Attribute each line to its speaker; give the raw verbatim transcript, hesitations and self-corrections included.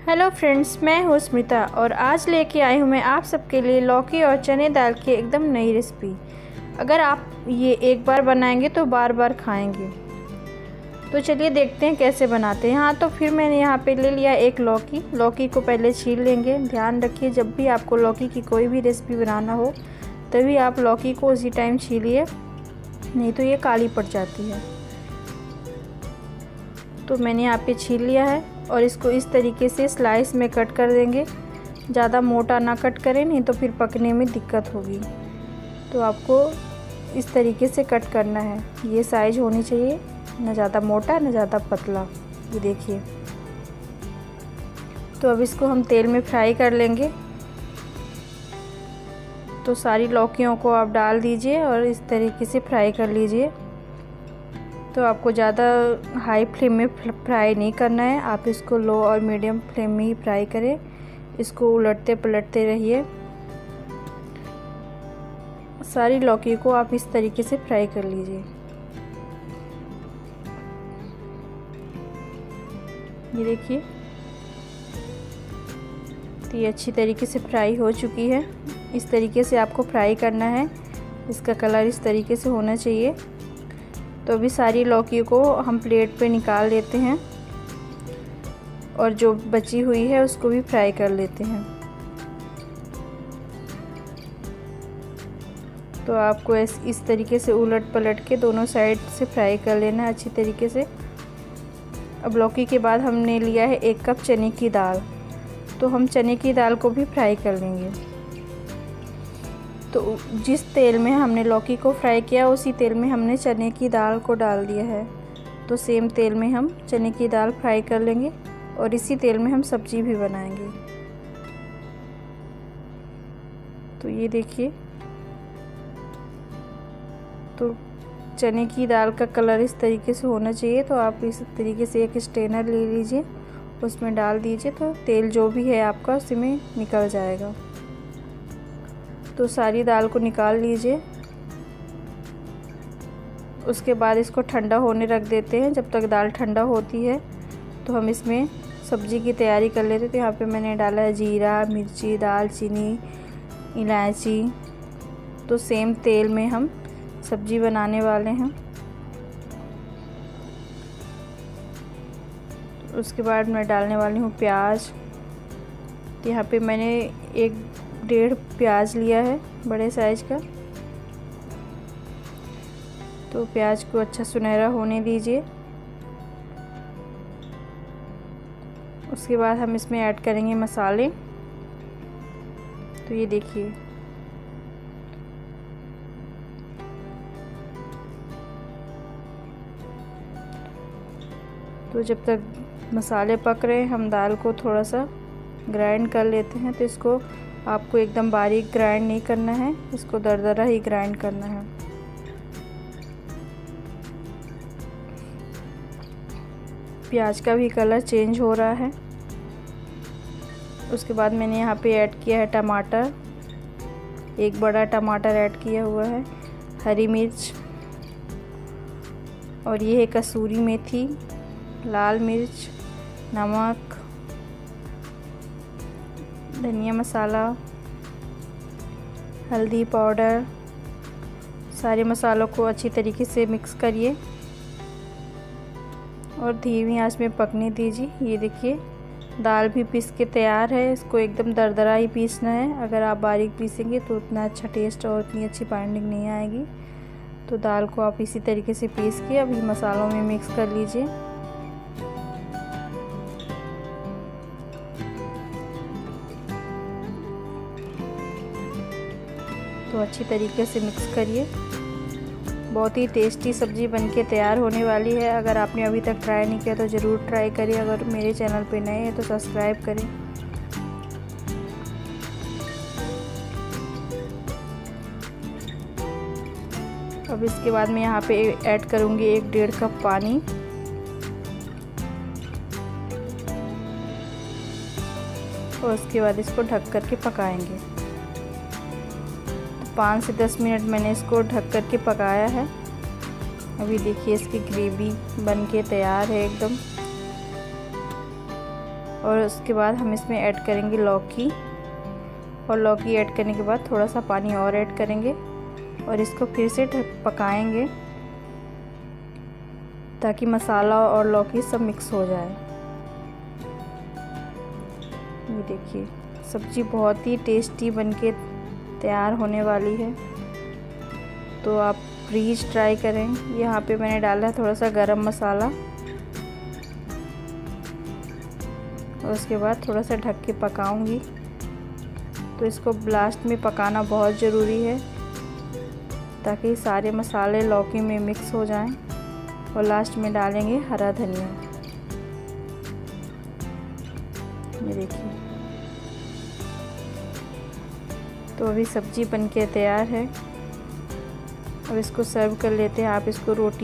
Speaker 1: Hello friends, मैं हूँ स्मिता और आज लेके आई हूँ मैं आप सबके लिए लौकी और चने दाल की एकदम नई रेसिपी। अगर आप ये एक बार बनाएंगे तो बार बार खाएंगे। तो चलिए देखते हैं कैसे बनाते हैं। हाँ, तो फिर मैंने यहाँ पे ले लिया एक लौकी। लौकी को पहले छील लेंगे। ध्यान रखिए, जब भी आपको लौकी की कोई भी रेसिपी बनाना हो तभी आप लौकी को उसी टाइम छीलिए, नहीं तो ये काली पड़ जाती है। तो मैंने यहाँ पे छील लिया है और इसको इस तरीके से स्लाइस में कट कर देंगे। ज़्यादा मोटा ना कट करें, नहीं तो फिर पकने में दिक्कत होगी। तो आपको इस तरीके से कट करना है। ये साइज होनी चाहिए, ना ज़्यादा मोटा ना ज़्यादा पतला। ये देखिए। तो अब इसको हम तेल में फ्राई कर लेंगे। तो सारी लौकियों को आप डाल दीजिए और इस तरीके से फ्राई कर लीजिए। तो आपको ज़्यादा हाई फ्लेम में फ्राई नहीं करना है, आप इसको लो और मीडियम फ्लेम में ही फ्राई करें। इसको उलटते पलटते रहिए। सारी लौकी को आप इस तरीके से फ्राई कर लीजिए। ये देखिए, तो ये अच्छी तरीके से फ्राई हो चुकी है। इस तरीके से आपको फ्राई करना है। इसका कलर इस तरीके से होना चाहिए। तो अभी सारी लौकी को हम प्लेट पे निकाल लेते हैं और जो बची हुई है उसको भी फ्राई कर लेते हैं। तो आपको इस तरीके से उलट पलट के दोनों साइड से फ्राई कर लेना है अच्छी तरीके से। अब लौकी के बाद हमने लिया है एक कप चने की दाल। तो हम चने की दाल को भी फ्राई कर लेंगे। तो जिस तेल में हमने लौकी को फ्राई किया उसी तेल में हमने चने की दाल को डाल दिया है। तो सेम तेल में हम चने की दाल फ्राई कर लेंगे और इसी तेल में हम सब्जी भी बनाएंगे। तो ये देखिए, तो चने की दाल का कलर इस तरीके से होना चाहिए। तो आप इस तरीके से एक स्ट्रेनर ले लीजिए, उसमें डाल दीजिए, तो तेल जो भी है आपका उसमें निकल जाएगा। तो सारी दाल को निकाल लीजिए। उसके बाद इसको ठंडा होने रख देते हैं। जब तक दाल ठंडा होती है तो हम इसमें सब्ज़ी की तैयारी कर लेते हैं। तो यहाँ पे मैंने डाला है जीरा, मिर्ची, दालचीनी, इलायची। तो सेम तेल में हम सब्ज़ी बनाने वाले हैं। उसके बाद मैं डालने वाली हूँ प्याज। तो यहाँ पे मैंने एक डेढ़ प्याज लिया है बड़े साइज का। तो प्याज को अच्छा सुनहरा होने दीजिए। उसके बाद हम इसमें ऐड करेंगे मसाले। तो ये देखिए, तो जब तक मसाले पक रहे हैं हम दाल को थोड़ा सा ग्राइंड कर लेते हैं। तो इसको आपको एकदम बारीक ग्राइंड नहीं करना है, इसको दरदरा ही ग्राइंड करना है। प्याज का भी कलर चेंज हो रहा है। उसके बाद मैंने यहाँ पे ऐड किया है टमाटर। एक बड़ा टमाटर ऐड किया हुआ है, हरी मिर्च, और ये है कसूरी मेथी, लाल मिर्च, नमक, धनिया मसाला, हल्दी पाउडर। सारे मसालों को अच्छी तरीके से मिक्स करिए और धीमी आंच में पकने दीजिए। ये देखिए, दाल भी पीस के तैयार है। इसको एकदम दरदरा ही पीसना है। अगर आप बारीक पीसेंगे तो उतना अच्छा टेस्ट और उतनी अच्छी बाइंडिंग नहीं आएगी। तो दाल को आप इसी तरीके से पीस के अभी मसालों में मिक्स कर लीजिए। तो अच्छी तरीके से मिक्स करिए। बहुत ही टेस्टी सब्ज़ी बनके तैयार होने वाली है। अगर आपने अभी तक ट्राई नहीं किया तो ज़रूर ट्राई करिए। अगर मेरे चैनल पे नए हैं तो सब्सक्राइब करें। अब इसके बाद मैं यहाँ पे ऐड करूँगी एक डेढ़ कप पानी। और उसके बाद इसको ढक कर के पकाएंगे। पाँच से दस मिनट मैंने इसको ढक कर के पकाया है। अभी देखिए इसकी ग्रेवी बन के तैयार है एकदम। और उसके बाद हम इसमें ऐड करेंगे लौकी, और लौकी ऐड करने के बाद थोड़ा सा पानी और ऐड करेंगे और इसको फिर से पकाएंगे ताकि मसाला और लौकी सब मिक्स हो जाए। ये देखिए सब्ज़ी बहुत ही टेस्टी बनके तैयार होने वाली है, तो आप प्लीज़ ट्राई करें। यहाँ पे मैंने डाला है थोड़ा सा गरम मसाला और उसके बाद थोड़ा सा ढक के पकाऊंगी। तो इसको लास्ट में पकाना बहुत ज़रूरी है ताकि सारे मसाले लौकी में मिक्स हो जाएं। और लास्ट में डालेंगे हरा धनिया। ये देखिए, तो अभी सब्ज़ी बनके तैयार है। अब इसको सर्व कर लेते हैं। आप इसको रोटी